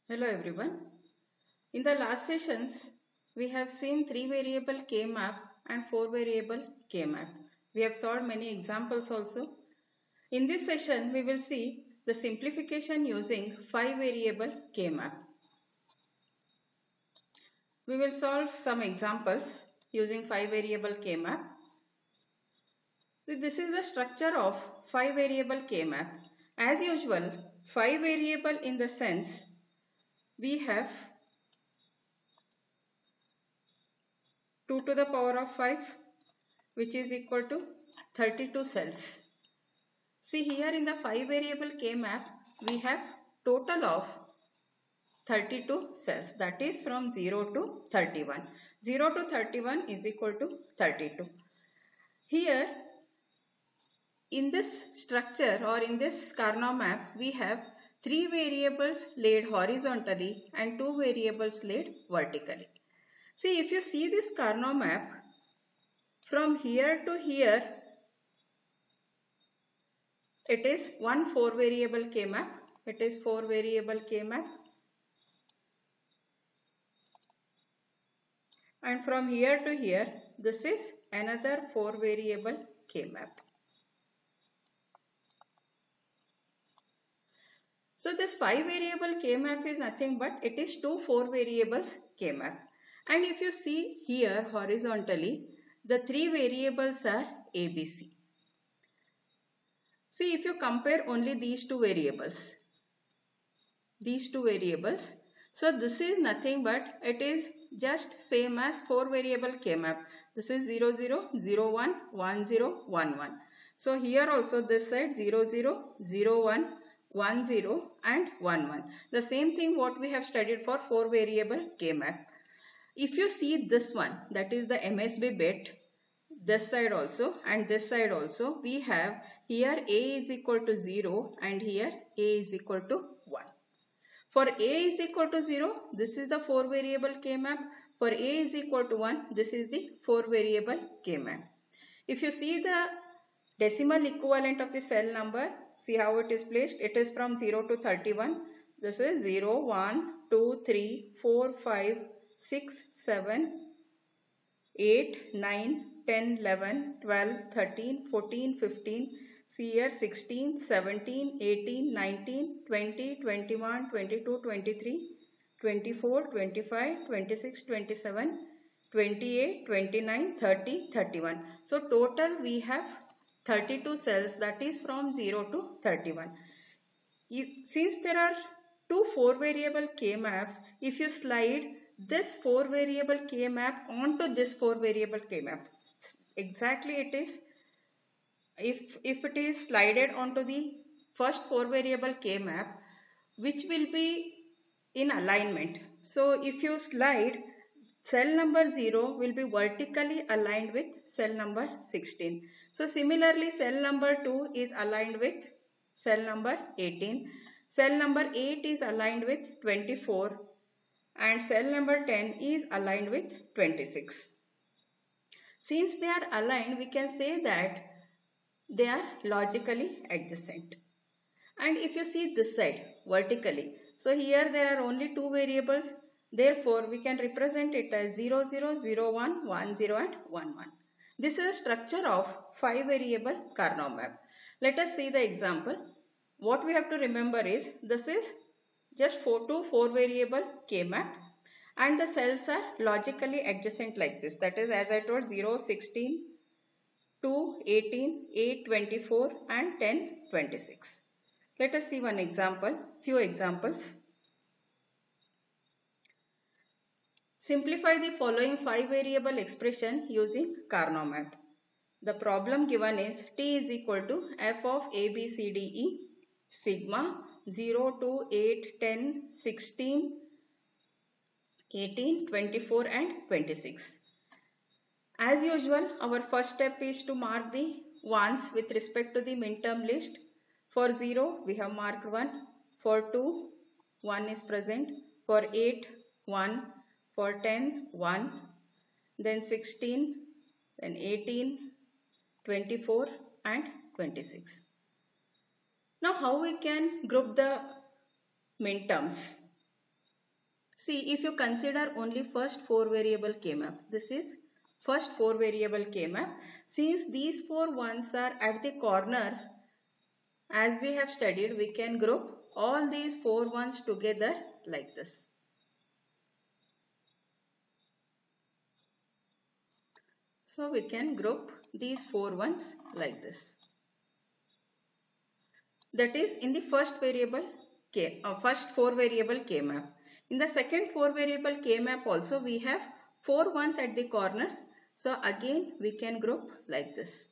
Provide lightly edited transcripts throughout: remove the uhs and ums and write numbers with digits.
Hello everyone. In the last sessions, we have seen 3 variable K-map and 4 variable K-map. We have solved many examples also. In this session, we will see the simplification using 5 variable K-map. We will solve some examples using 5 variable K-map. This is the structure of 5 variable K-map. As usual, 5 variable in the sense we have 2 to the power of 5, which is equal to 32 cells. See here in the 5 variable K map, we have total of 32 cells, that is from 0 to 31. 0 to 31 is equal to 32. Here in this structure or in this Karnaugh map, we have 3 variables laid horizontally and 2 variables laid vertically. See, if you see this Karnaugh map, from here to here, it is one 4 variable K map. It is 4 variable K map. And from here to here, this is another 4 variable K map. So this 5 variable K map is nothing but it is two 4 variables K map. And if you see here horizontally, the 3 variables are ABC. See, if you compare only these two variables, so this is nothing but it is just same as 4 variable K map. This is 0, 0, 0, 1, 1, 0, 1, 1. So here also this side 0, 0, 0, 1, 1, 0 and 1, 1. The same thing what we have studied for 4 variable K map. If you see this one, that is the MSB bit, this side also and this side also, we have here A is equal to 0 and here A is equal to 1. For A is equal to 0, this is the 4 variable K map. For A is equal to 1, this is the 4 variable K map. If you see the decimal equivalent of the cell number, see how it is placed. It is from 0 to 31. This is 0, 1, 2, 3, 4, 5, 6, 7, 8, 9, 10, 11, 12, 13, 14, 15. See here 16, 17, 18, 19, 20, 21, 22, 23, 24, 25, 26, 27, 28, 29, 30, 31. So total we have 32 cells, that is from 0 to 31. Since there are two 4 variable K maps, if you slide this 4 variable K map onto this 4 variable K map, exactly it is, if it is slided onto the first 4 variable K map, which will be in alignment. So if you slide, cell number 0 will be vertically aligned with cell number 16. So similarly, cell number 2 is aligned with cell number 18. Cell number 8 is aligned with 24 and cell number 10 is aligned with 26. Since they are aligned, we can say that they are logically adjacent. And if you see this side vertically, so here there are only two variables. Therefore, we can represent it as 0, 0, 0, 1, 1, 0 and 1, 1. This is a structure of 5 variable Karnaugh map. Let us see the example. What we have to remember is this is just 4 variable K map and the cells are logically adjacent like this. That is, as I told, 0, 16, 2, 18, 8, 24 and 10, 26. Let us see one example, few examples. Simplify the following 5 variable expression using Karnaugh map. The problem given is T is equal to f of A, B, C, D, E, sigma 0 to 8, 10, 16, 18, 24 and 26. As usual, our first step is to mark the ones with respect to the minterm list. For 0, we have marked 1. For 2, 1 is present. For 8, 1. For 10, 1. Then 16, then 18, 24 and 26. Now how we can group the minterms? See, if you consider only first 4 variable K-map, this is first 4 variable K-map. Since these 4 ones are at the corners, as we have studied, we can group all these 4 ones together like this. So we can group these 4 ones like this. That is in the first variable first 4 variable K map. In the second 4 variable K map also we have 4 ones at the corners. So again we can group like this.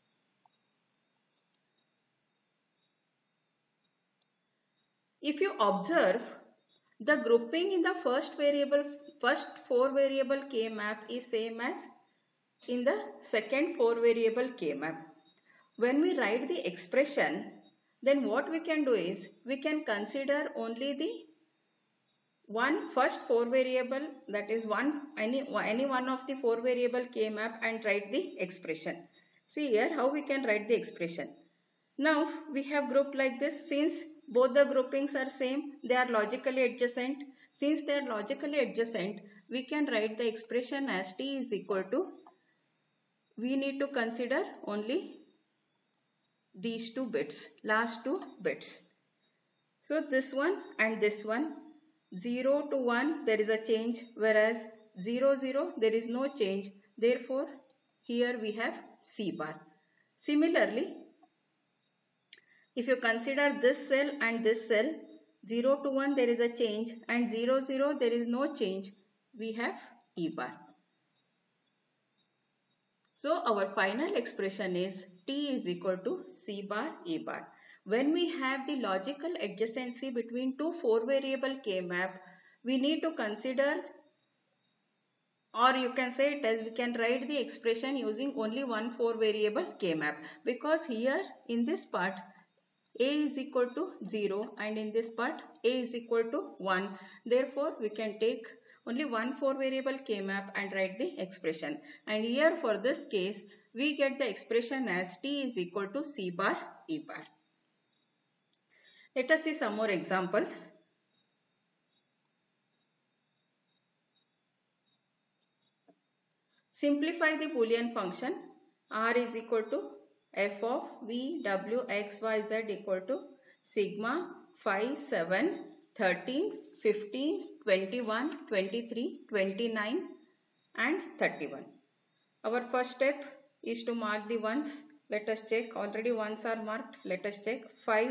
If you observe, the grouping in the first 4 variable K map is same as in the second 4 variable K map. When we write the expression, then what we can do is we can consider only the first 4 variable, that is any one of the 4 variable K map, and write the expression. See here how we can write the expression. Now we have grouped like this. Since both the groupings are same, they are logically adjacent. Since they are logically adjacent, we can write the expression as T is equal to, we need to consider only these 2 bits, last 2 bits. So this one and this one, 0 to 1 there is a change, whereas 0 0 there is no change. Therefore here we have C bar. Similarly, if you consider this cell and this cell, 0 to 1 there is a change and 0 0 there is no change, we have E bar. So our final expression is T is equal to C bar E bar. When we have the logical adjacency between two 4 variable K map, we need to consider, or you can say it as, we can write the expression using only one 4 variable K map, because here in this part A is equal to 0 and in this part A is equal to 1. Therefore we can take only one 4 variable K map and write the expression. And here for this case we get the expression as T is equal to C bar E bar. Let us see some more examples. Simplify the Boolean function. R is equal to f of v w x y z equal to sigma 5, 7, 13, 15, 21, 23, 29 and 31. Our first step is to mark the ones. Let us check. Already ones are marked. Let us check.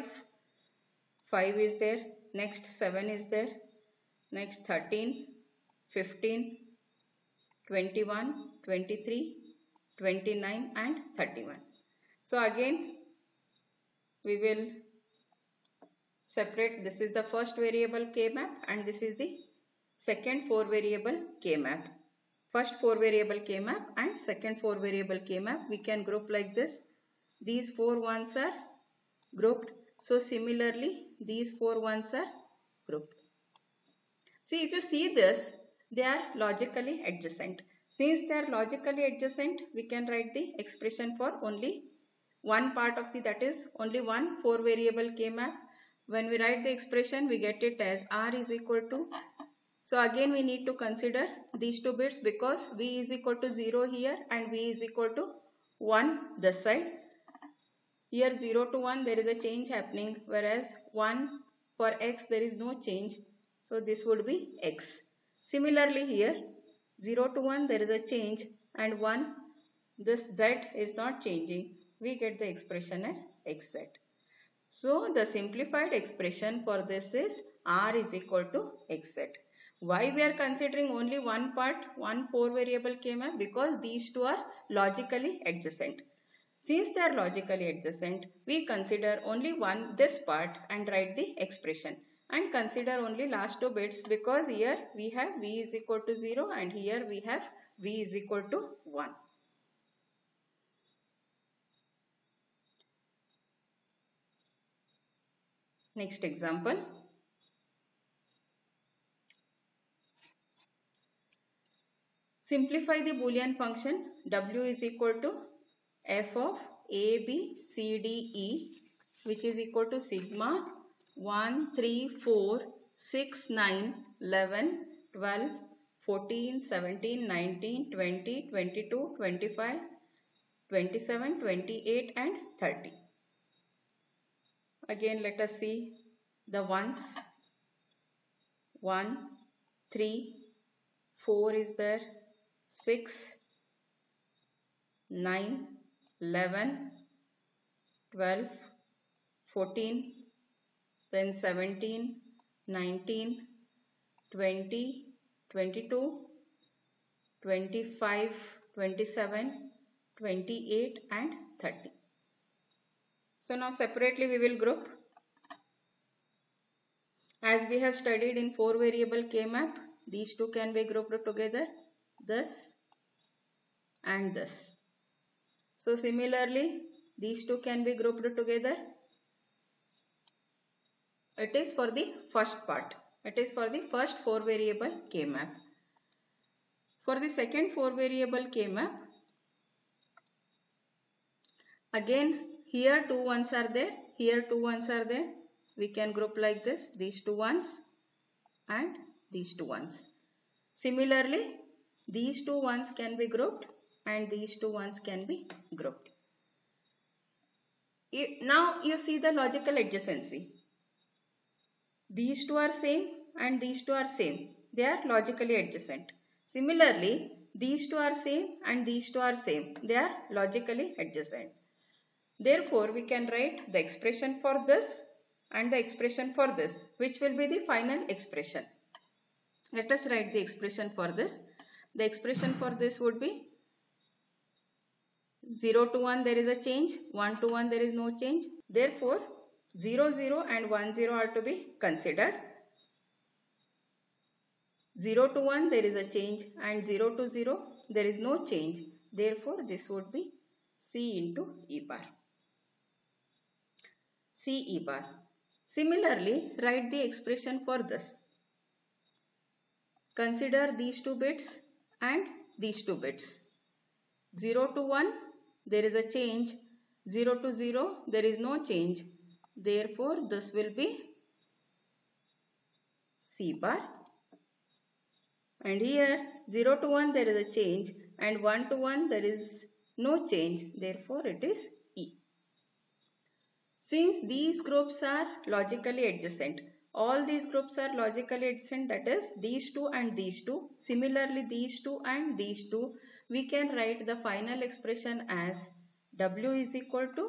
5 is there. Next 7 is there. Next 13, 15, 21, 23, 29 and 31. So again we will separate. This is the first variable K map and this is the second 4 variable K map. First 4 variable K map and second 4 variable K map we can group like this. These 4 ones are grouped. So similarly these 4 ones are grouped. See, if you see this, they are logically adjacent. Since they are logically adjacent, we can write the expression for only one part of the, that is only one 4 variable K map. When we write the expression, we get it as R is equal to, so again we need to consider these 2 bits, because V is equal to 0 here and V is equal to 1 this side. Here 0 to 1 there is a change happening, whereas 1 for X there is no change. So this would be X. Similarly here 0 to 1 there is a change and 1, this Z is not changing. We get the expression as XZ. So the simplified expression for this is R is equal to XZ. Why we are considering only one part, one 4 variable K map? Because these two are logically adjacent. Since they are logically adjacent, we consider only this part and write the expression. And consider only last 2 bits, because here we have V is equal to 0 and here we have V is equal to 1. Next example. Simplify the Boolean function. W is equal to f of A, B, C, D, E, which is equal to sigma 1, 3, 4, 6, 9, 11, 12, 14, 17, 19, 20, 22, 25, 27, 28 and 30. Again let us see the ones. 1, 3, 4 is there, 6, 9, 11, 12, 14, then 17, 19, 20, 22, 25, 27, 28 and 30. So now separately we will group. As we have studied in 4 variable K-map, these two can be grouped together, this and this. So similarly, these two can be grouped together. It is for the first part. It is for the first 4 variable K-map. For the second 4 variable K-map, again here 2 ones are there, here 2 ones are there. We can group like this, these 2 ones and these 2 ones. Similarly, these 2 ones can be grouped and these 2 ones can be grouped. Now you see the logical adjacency. These two are same and these two are same. They are logically adjacent. Similarly, these two are same and these two are same. They are logically adjacent. Therefore, we can write the expression for this and the expression for this, which will be the final expression. Let us write the expression for this. The expression for this would be 0 to 1 there is a change, 1 to 1 there is no change. Therefore, 0, 0 and 1, 0 are to be considered. 0 to 1 there is a change and 0 to 0 there is no change. Therefore, this would be C into E bar. C E bar. Similarly, write the expression for this. Consider these two bits and these two bits. 0 to 1 there is a change. 0 to 0 there is no change. Therefore, this will be C bar. And here 0 to 1 there is a change and 1 to 1 there is no change. Therefore, it is E. Since these groups are logically adjacent, all these groups are logically adjacent, that is these two and these two. Similarly, these two and these two, we can write the final expression as W is equal to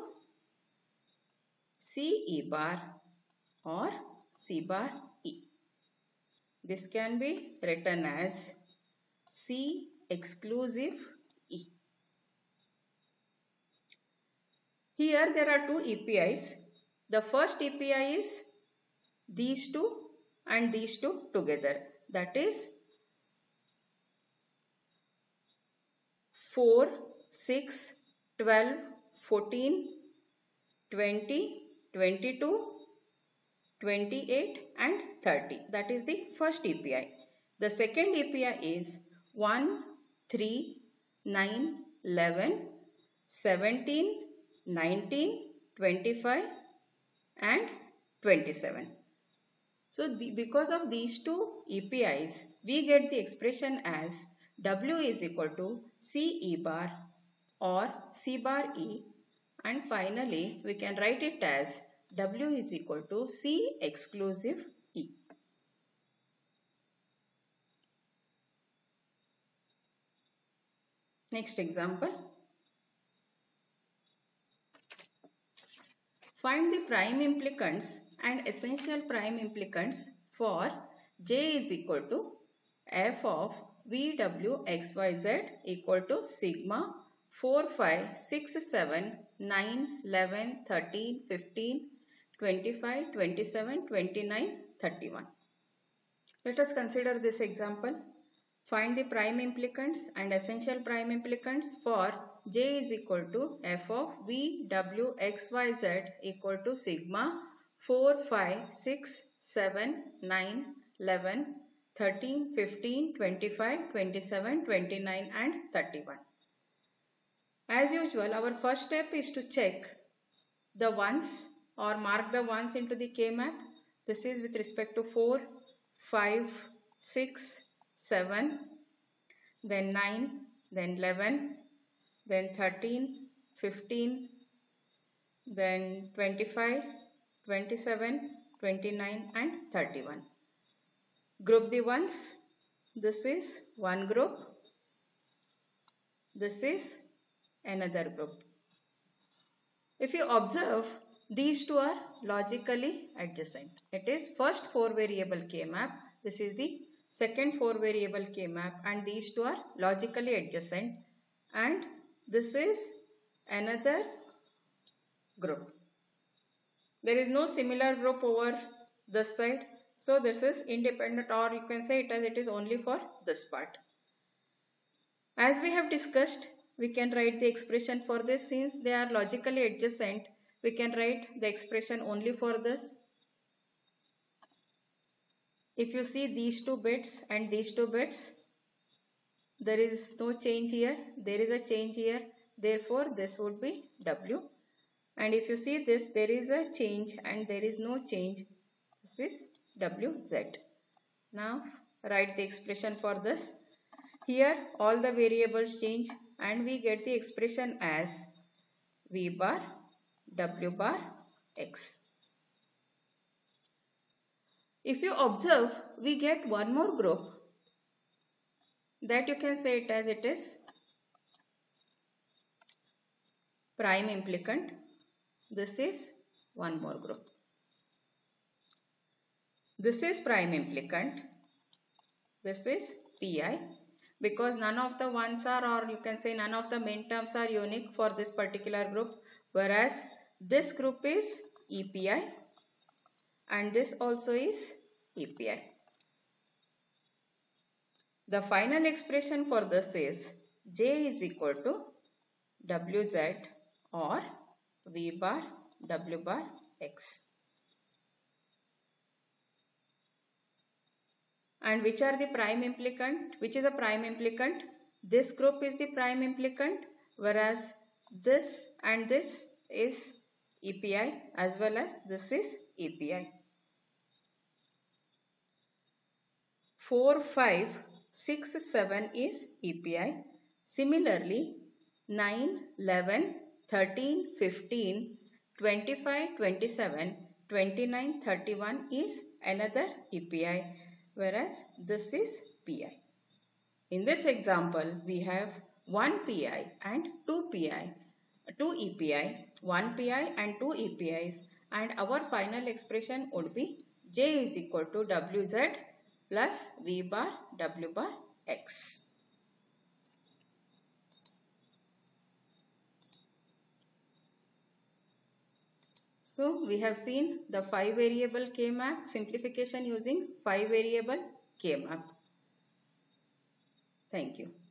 C E bar or C bar E. This can be written as C exclusive E. Here there are two EPIs. The first EPI is these two and these two together. That is 4, 6, 12, 14, 20, 22, 28 and 30. That is the first EPI. The second EPI is 1, 3, 9, 11, 17, 19, 25 and 27. So because of these two EPIs, we get the expression as W is equal to C E bar or C bar E, and finally we can write it as W is equal to C exclusive E. Next example. Find the prime implicants and essential prime implicants for J is equal to F of VWXYZ equal to sigma 4, 5, 6, 7, 9, 11, 13, 15, 25, 27, 29, 31. Let us consider this example. Find the prime implicants and essential prime implicants for J is equal to F of VWXYZ equal to sigma 4, 5, 6, 7, 9, 11, 13, 15, 25, 27, 29 and 31. As usual, our first step is to check the ones or mark the ones into the K-map. This is with respect to 4, 5, 6, 7, then 9, then 11, then 13, 15, then 25, 27, 29 and 31. Group the ones. This is one group. This is another group. If you observe, these two are logically adjacent. It is first 4 variable K-map. This is the second 4 variable K-map, and these two are logically adjacent, and this is another group. There is no similar group over this side. So this is independent, or you can say it is only for this part. As we have discussed, we can write the expression for this. Since they are logically adjacent, we can write the expression only for this. If you see these two bits and these two bits, there is no change here. There is a change here. Therefore, this would be W. And if you see this, there is a change and there is no change. This is WZ. Now, write the expression for this. Here, all the variables change and we get the expression as V bar W bar X. If you observe, we get one more group that you can say it is prime implicant. This is one more group. This is prime implicant. This is PI, because none of the ones are, or you can say none of the main terms are unique for this particular group, whereas this group is EPI and this also is EPI. The final expression for this is J is equal to WZ or V bar W bar X. And which are the prime implicant? Which is a prime implicant? This group is the prime implicant, whereas this and this is EPI as well as this is EPI. 4, 5, 6, 7 is EPI. Similarly, 9, 11, 13, 15, 25, 27, 29, 31 is another EPI, whereas this is PI. In this example, we have 1 PI and 2 PI, 2 EPI, 1 PI and 2 EPIs, and our final expression would be J is equal to WZ plus V bar W bar X. So we have seen the 5 variable K-map simplification using 5 variable K-map. Thank you.